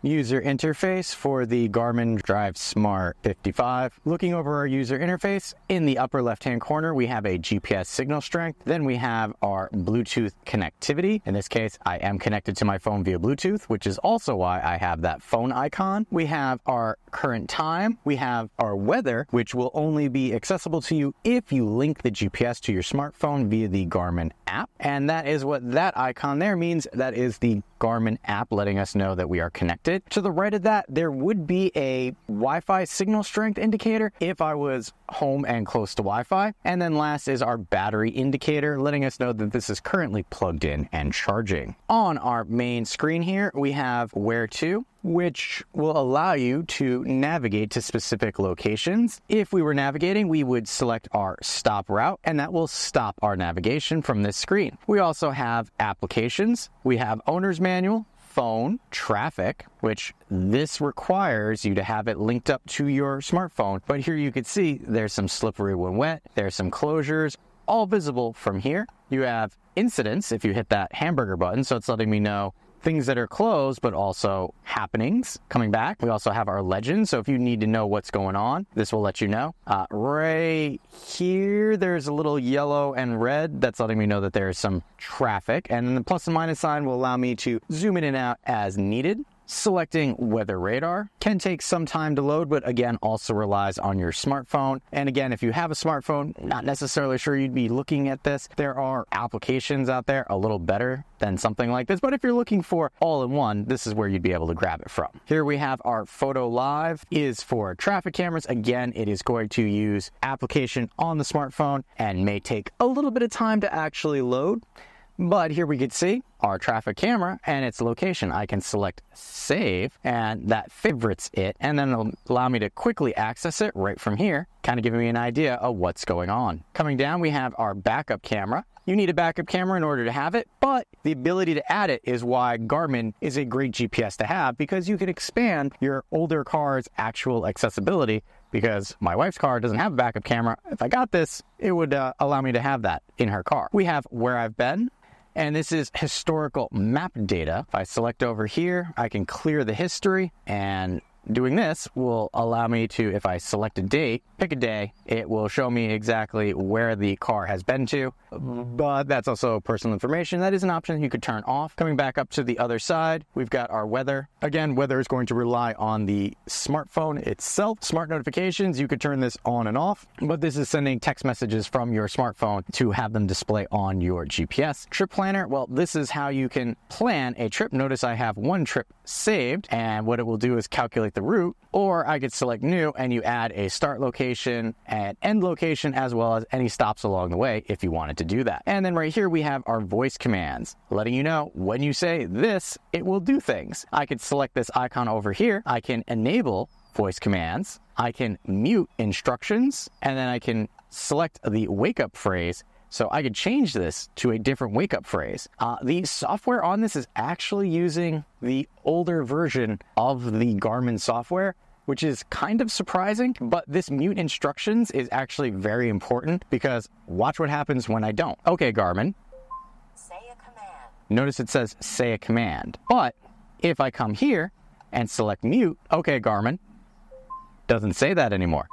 User interface for the Garmin DriveSmart 55. Looking over our user interface, in the upper left-hand corner, we have a GPS signal strength. Then we have our Bluetooth connectivity. In this case, I am connected to my phone via Bluetooth, which is also why I have that phone icon. We have our current time. We have our weather, which will only be accessible to you if you link the GPS to your smartphone via the Garmin app. And that is what that icon there means. That is the Garmin app letting us know that we are connected. To the right of that, there would be a Wi-Fi signal strength indicator if I was home and close to Wi-Fi. And then last is our battery indicator, letting us know that this is currently plugged in and charging. On our main screen here, we have where to, which will allow you to navigate to specific locations. If we were navigating, we would select our stop route, and that will stop our navigation from this screen. We also have applications. We have owner's manual, phone, traffic, which this requires you to have it linked up to your smartphone. But here you can see there's some slippery when wet, there's some closures, all visible from here. You have incidents if you hit that hamburger button, so it's letting me know things that are closed, but also happenings coming back. We also have our legend, so if you need to know what's going on, this will let you know. Right here, there's a little yellow and red that's letting me know that there's some traffic, and then the plus and minus sign will allow me to zoom in and out as needed. Selecting weather radar can take some time to load, but again, also relies on your smartphone. And again, if you have a smartphone, not necessarily sure you'd be looking at this. There are applications out there a little better than something like this, but if you're looking for all-in-one, this is where you'd be able to grab it from. Here we have our photo live is for traffic cameras. Again, it is going to use application on the smartphone and may take a little bit of time to actually load. But here we can see our traffic camera and its location. I can select save, and that favorites it, and then it'll allow me to quickly access it right from here, kind of giving me an idea of what's going on. Coming down, we have our backup camera. You need a backup camera in order to have it, but the ability to add it is why Garmin is a great GPS to have, because you can expand your older car's actual accessibility. Because my wife's car doesn't have a backup camera. If I got this, it would allow me to have that in her car. We have where I've been, and this is historical map data. If I select over here, I can clear the history, and doing this will allow me to, if I select a date, pick a day, it will show me exactly where the car has been to, but that's also personal information. That is an option you could turn off. Coming back up to the other side, we've got our weather. Again, weather is going to rely on the smartphone itself. Smart notifications, you could turn this on and off, but this is sending text messages from your smartphone to have them display on your GPS. Trip planner, well, this is how you can plan a trip. Notice I have one trip saved, and what it will do is calculate the route, or I could select new and you add a start location and end location as well as any stops along the way if you wanted to do that. And then right here we have our voice commands, letting you know when you say this, it will do things. I could select this icon over here. I can enable voice commands. I can mute instructions, and then I can select the wake up phrase. So I could change this to a different wake-up phrase. The software on this is actually using the older version of the Garmin software, which is kind of surprising, but this mute instructions is actually very important because watch what happens when I don't. Okay, Garmin. Say a command. Notice it says say a command, but if I come here and select mute, okay, Garmin, doesn't say that anymore.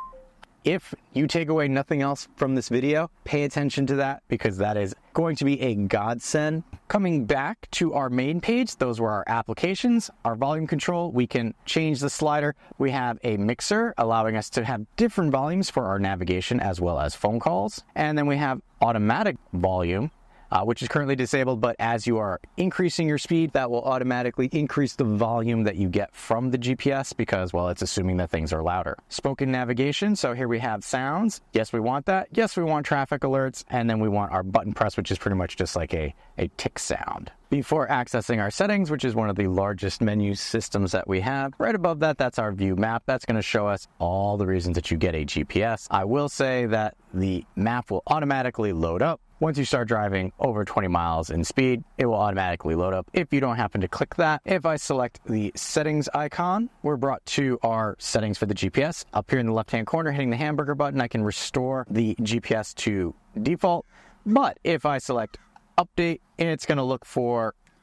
If you take away nothing else from this video, pay attention to that because that is going to be a godsend. Coming back to our main page, those were our applications, our volume control. We can change the slider. We have a mixer allowing us to have different volumes for our navigation as well as phone calls. And then we have automatic volume, which is currently disabled, but as you are increasing your speed, that will automatically increase the volume that you get from the GPS because, well, it's assuming that things are louder. Spoken navigation, so here we have sounds. Yes, we want that. Yes, we want traffic alerts, and then we want our button press, which is pretty much just like a tick sound. Before accessing our settings, which is one of the largest menu systems that we have, right above that, that's our view map. That's going to show us all the reasons that you get a GPS. I will say that the map will automatically load up. Once you start driving over 20 miles in speed, it will automatically load up if you don't happen to click that. If I select the settings icon, we're brought to our settings for the GPS. Up here in the left-hand corner, hitting the hamburger button, I can restore the GPS to default. But if I select update, it's going to look for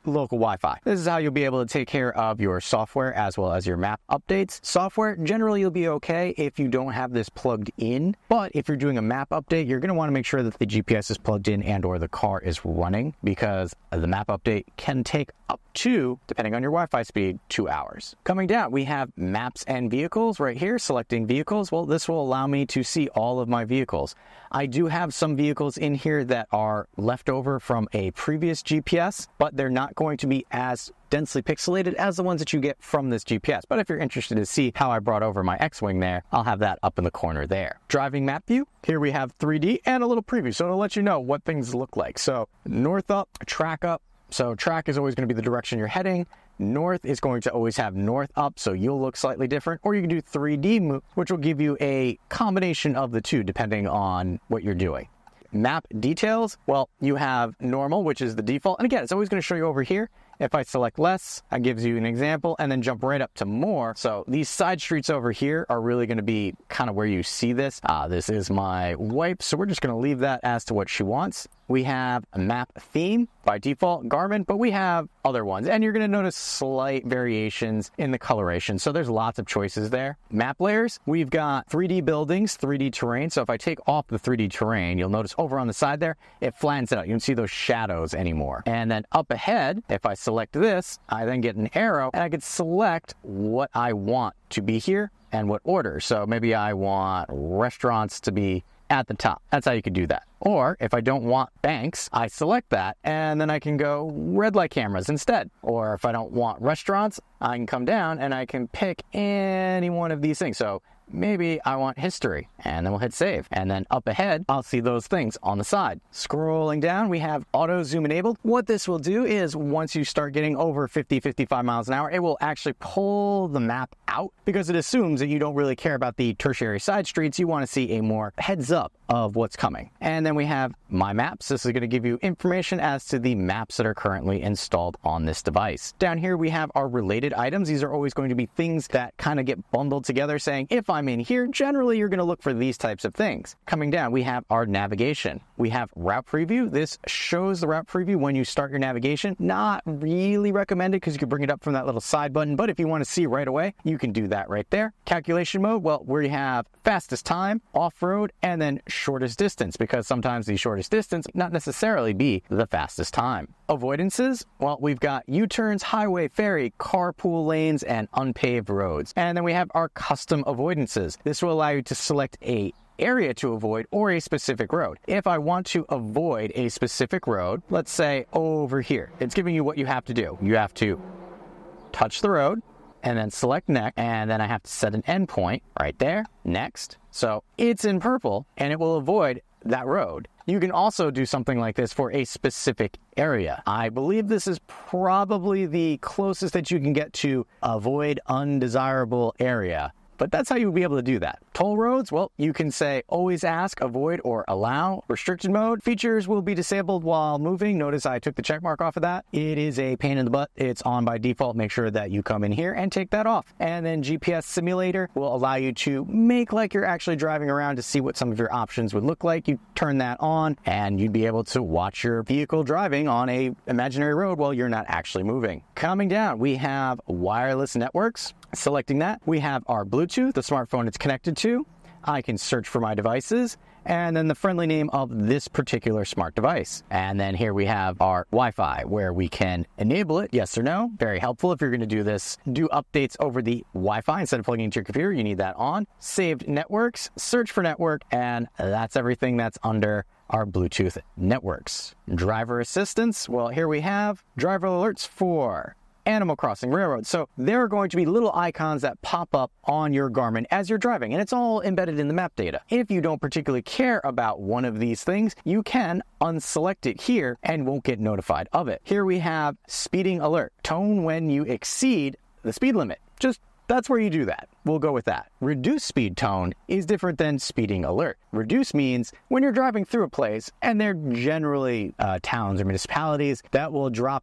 local Wi-Fi. This is how you'll be able to take care of your software as well as your map updates. Software, generally you'll be okay if you don't have this plugged in, but if you're doing a map update, you're going to want to make sure that the GPS is plugged in and or the car is running, because the map update can take up to, depending on your Wi-Fi speed, 2 hours. Coming down, we have maps and vehicles right here. Selecting vehicles, well, this will allow me to see all of my vehicles. I do have some vehicles in here that are left over from a previous GPS, but they're not going to be as densely pixelated as the ones that you get from this GPS. But if you're interested to see how I brought over my X-Wing there, I'll have that up in the corner there. Driving map view, here we have 3D and a little preview, so it'll let you know what things look like. So north up, track up. So track is always going to be the direction you're heading. North is going to always have north up, so you'll look slightly different. Or you can do 3D move, which will give you a combination of the two depending on what you're doing. Map details, well, you have normal, which is the default. And again, it's always going to show you over here. If I select less, it gives you an example, and then jump right up to more. So these side streets over here are really going to be kind of where you see this. This is my wife, so we're just going to leave that as to what she wants. We have a map theme, by default Garmin, but we have other ones. And you're going to notice slight variations in the coloration. So there's lots of choices there. Map layers, we've got 3D buildings, 3D terrain. So if I take off the 3D terrain, you'll notice over on the side there, it flattens it out. You don't see those shadows anymore. And then up ahead, if I select this, I then get an arrow, and I can select what I want to be here and what order. So maybe I want restaurants to be at the top. That's how you could do that. Or if I don't want banks, I select that, and then I can go red light cameras instead. Or if I don't want restaurants, I can come down and I can pick any one of these things. So maybe I want history, and then we'll hit save. And then up ahead, I'll see those things on the side. Scrolling down, we have auto zoom enabled. What this will do is once you start getting over 50, 55 miles an hour, it will actually pull the map out because it assumes that you don't really care about the tertiary side streets. You want to see a more heads up of what's coming. And then we have My Maps. This is going to give you information as to the maps that are currently installed on this device. Down here we have our related items. These are always going to be things that kind of get bundled together, saying if I'm in here, generally you're going to look for these types of things. Coming down, we have our navigation. We have route preview. This shows the route preview when you start your navigation. Not really recommended because you can bring it up from that little side button, but if you want to see right away, you can do that right there. Calculation mode, well, we have fastest time, off-road, and then shortest distance, because sometimes the shortest distance not necessarily be the fastest time. Avoidances, well, we've got U-turns, highway, ferry, carpool lanes, and unpaved roads. And then we have our custom avoidances. This will allow you to select a area to avoid or a specific road. If I want to avoid a specific road, let's say over here, it's giving you what you have to do. You have to touch the road and then select next, and then I have to set an endpoint right there, next. So it's in purple and it will avoid that road. You can also do something like this for a specific area. I believe this is probably the closest that you can get to avoid undesirable area. But that's how you'll be able to do that. Toll roads, well, you can say always ask, avoid, or allow. Restricted mode, features will be disabled while moving. Notice I took the check mark off of that. It is a pain in the butt. It's on by default. Make sure that you come in here and take that off. And then GPS simulator will allow you to make like you're actually driving around to see what some of your options would look like. You turn that on and you'd be able to watch your vehicle driving on a imaginary road while you're not actually moving. Coming down, we have wireless networks. Selecting that, we have our Bluetooth, the smartphone it's connected to. I can search for my devices, and then the friendly name of this particular smart device. And then here we have our Wi-Fi, where we can enable it, yes or no. Very helpful if you're going to do this. Do updates over the Wi-Fi instead of plugging into your computer, you need that on. Saved networks, search for network, and that's everything that's under our Bluetooth networks. Driver assistance, well, here we have driver alerts for Animal Crossing, Railroad. So there are going to be little icons that pop up on your Garmin as you're driving, and it's all embedded in the map data. If you don't particularly care about one of these things, you can unselect it here and won't get notified of it. Here we have speeding alert, tone when you exceed the speed limit. Just that's where you do that. We'll go with that. Reduce speed tone is different than speeding alert. Reduce means when you're driving through a place, and they're generally towns or municipalities, that will drop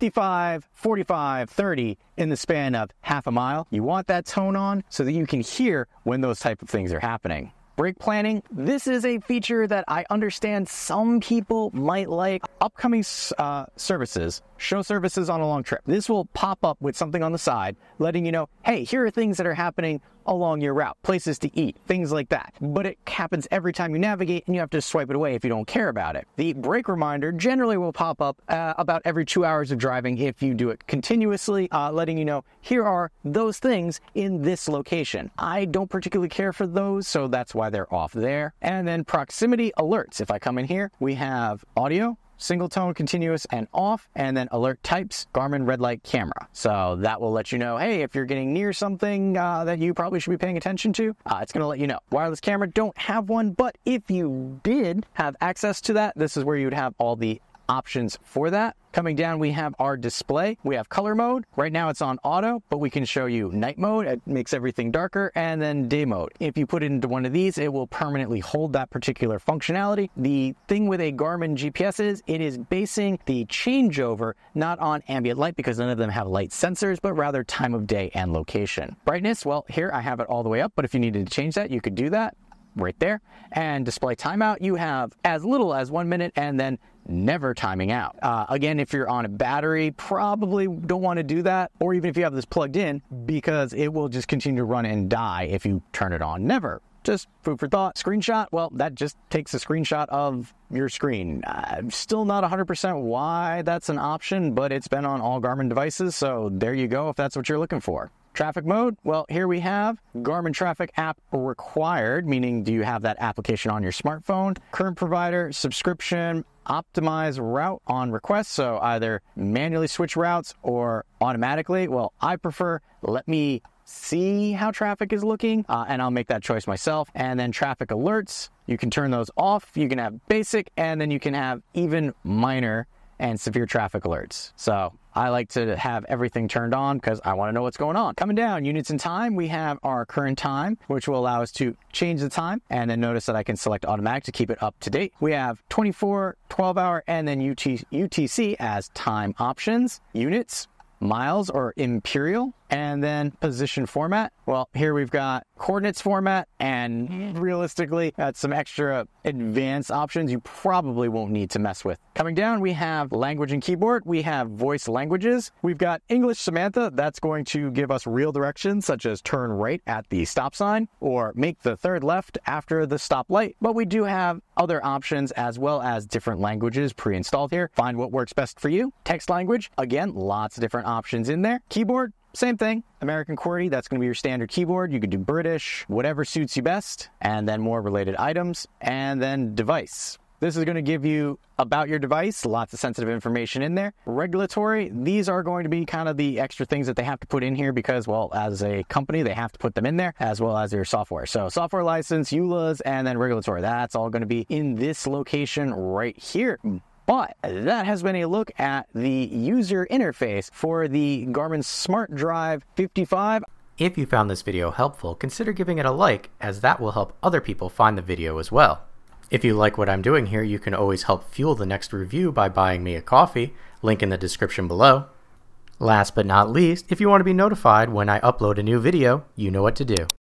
55, 45, 30 in the span of half a mile. You want that tone on so that you can hear when those type of things are happening. Brake planning, this is a feature that I understand some people might like. Upcoming services show services on a long trip. This will pop up with something on the side, letting you know, hey, here are things that are happening along your route, places to eat, things like that. But it happens every time you navigate, and you have to swipe it away if you don't care about it. The brake reminder generally will pop up about every 2 hours of driving if you do it continuously, letting you know, here are those things in this location. I don't particularly care for those, so that's why they're off there. And then proximity alerts. If I come in here, we have audio, single tone, continuous, and off, and then alert types, Garmin red light camera. So that will let you know, hey, if you're getting near something that you probably should be paying attention to, it's going to let you know. Wireless camera, don't have one, but if you did have access to that, this is where you would have all the options for that. Coming down, we have our display. We have color mode. Right now it's on auto, but we can show you night mode. It makes everything darker, and then day mode. If you put it into one of these, it will permanently hold that particular functionality. The thing with a Garmin GPS is it is basing the changeover not on ambient light, because none of them have light sensors, but rather time of day and location. Brightness, well, here I have it all the way up, but if you needed to change that, you could do that right there. And display timeout, you have as little as 1 minute, and then never timing out. Again, if you're on a battery, probably don't want to do that, or even if you have this plugged in, because it will just continue to run and die if you turn it on. Never. Just food for thought. Screenshot, well, that just takes a screenshot of your screen. I'm still not 100% why that's an option, but it's been on all Garmin devices, so there you go if that's what you're looking for. Traffic mode, well, here we have Garmin Traffic app required, meaning do you have that application on your smartphone? Current provider, subscription, optimize route on request, so either manually switch routes or automatically. Well, I prefer let me see how traffic is looking, and I'll make that choice myself. And then traffic alerts, you can turn those off. You can have basic, and then you can have even minor and severe traffic alerts. So I like to have everything turned on because I want to know what's going on. Coming down, units in time, we have our current time, which will allow us to change the time. And then notice that I can select automatic to keep it up to date. We have 24, 12-hour, and then UTC as time options. Units, miles or imperial, and then position format. Well, here we've got coordinates format, and realistically, that's some extra advanced options you probably won't need to mess with. Coming down, we have language and keyboard. We have voice languages. We've got English Samantha. That's going to give us real directions, such as turn right at the stop sign or make the third left after the stoplight. But we do have other options as well as different languages pre-installed here. Find what works best for you. Text language, again, lots of different options in there. Keyboard, same thing. American QWERTY, that's going to be your standard keyboard. You could do British, whatever suits you best. And then more related items. And then device. This is going to give you about your device, lots of sensitive information in there. Regulatory, these are going to be kind of the extra things that they have to put in here because, well, as a company, they have to put them in there as well as their software. So software license, EULAs, and then regulatory. That's all going to be in this location right here. But that has been a look at the user interface for the Garmin Smart Drive 55. If you found this video helpful, consider giving it a like, as that will help other people find the video as well. If you like what I'm doing here, you can always help fuel the next review by buying me a coffee, link in the description below. Last but not least, if you want to be notified when I upload a new video, you know what to do.